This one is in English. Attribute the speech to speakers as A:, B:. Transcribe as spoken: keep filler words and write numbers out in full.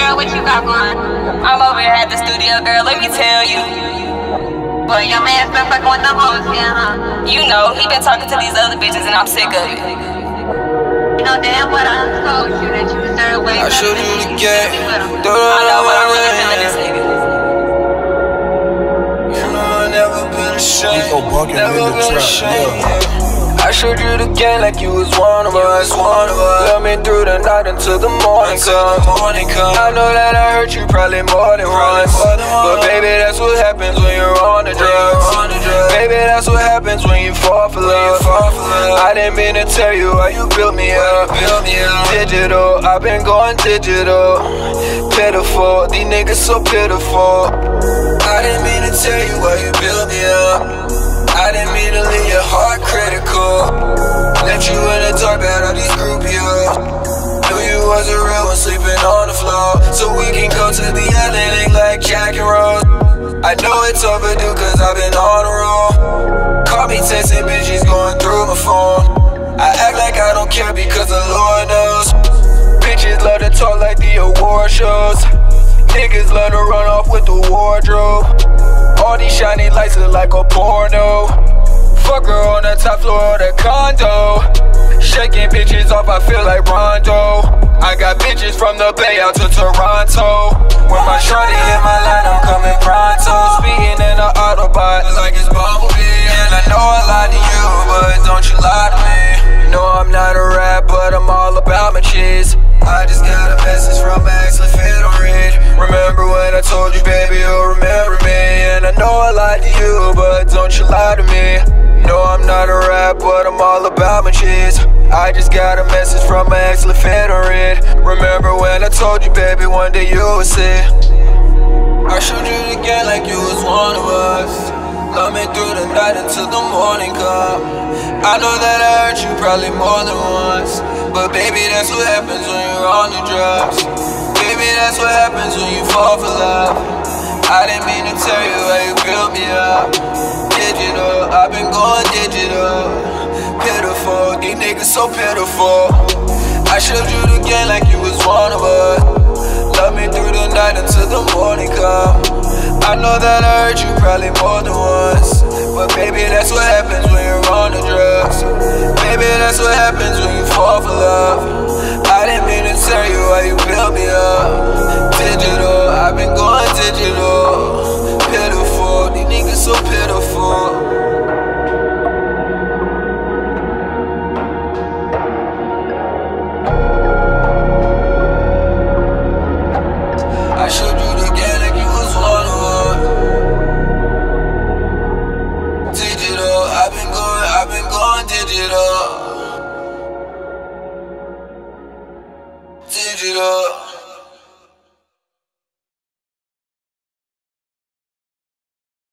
A: girl, what you got going? I'm over here at the studio, girl, let me tell you. But your man's been fucking with them hoes, yeah, huh? You know, he been talking to these other bitches and I'm sick of it. You know damn what I told you that you deserve way
B: I showed you the game.
A: I know what I'm really feeling this nigga.
B: You know I never been ashamed.
C: We go bugging in
B: Never
C: the
B: been
C: trap,
B: ashamed,
C: yeah.
B: yeah. I showed you the game like you was one of us, one of us. Love me through the night until the morning comes. I know that I hurt you probably more than once, but baby, that's what happens when you're on the drugs. Baby, that's what happens when you fall for love. I didn't mean to tell you how you built me up. Digital, I've been going digital. Pitiful, these niggas so pitiful. I didn't mean to tell you how you built me up. I didn't mean to leave your heart critical. Left you in the dark about all these groupies. Knew you wasn't real when sleeping on the floor. So we can go to the Atlantic like Jack and Rose. I know it's overdue cause I've been on the road. Call me texting bitches going through my phone. I act like I don't care because the Lord knows. Bitches love to talk like the award shows. Niggas love to run off with the wardrobe. All these shiny lights look like a porno. Fuck her on the top floor of the condo. Shaking bitches off, I feel like Rondo. I got bitches from the Bay out to Toronto. When my shorty hit my line, I'm coming pronto. Speaking in the Autobot like it's Bumblebee. And I know I lied to you, but don't you lie to me. No, I'm not a rap, but I'm all about my cheese. I just got a message from Max Ridge. Remember when I told you, baby, you'll remember me. And I know I lied to you, but don't you lie to me. No, I'm not a rap, but I'm all about my cheese. I just got a message from my ex Ridge. Remember when I told you, baby, one day you would see. I showed you the game like you was one of us. Love me through the night until the morning come. I know that I hurt you probably more than once, but baby, that's what happens when you're on the drugs. Baby, that's what happens when you fall for love. I didn't mean to tell you how you built me up. Digital, I've been going digital. Pitiful, these niggas so pitiful. I showed you the game like you was one of us. Love me through the night until the morning come. I know that I hurt you probably more than once, but baby, that's what happens when you're on the drugs. Baby, that's what happens when you fall for love. I didn't mean to tell you how you built me up. Digital, I've been going digital. Pitiful, these niggas so pitiful. I showed you the game like you was one of us. Digital, I've been going, I've been going digital. Digital.